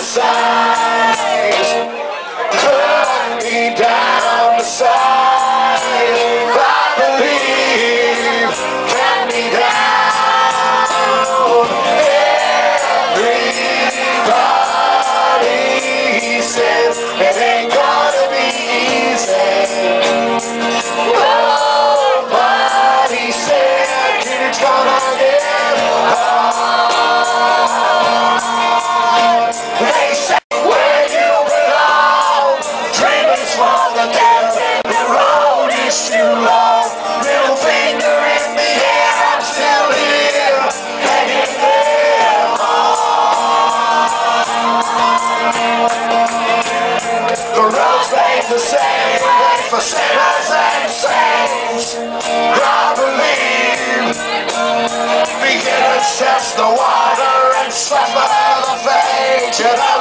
the sides, cut me down the sides. I believe, count me down. Everybody says it ain't gonna be easy. Nobody said it's gonna get hard. They say where you belong, dreaming small, the road is too long. Middle finger in the air, I'm still here, hanging there on. The roads ain't the same, wait for sinners and saints. I believe beginners test the water and suffer the fate.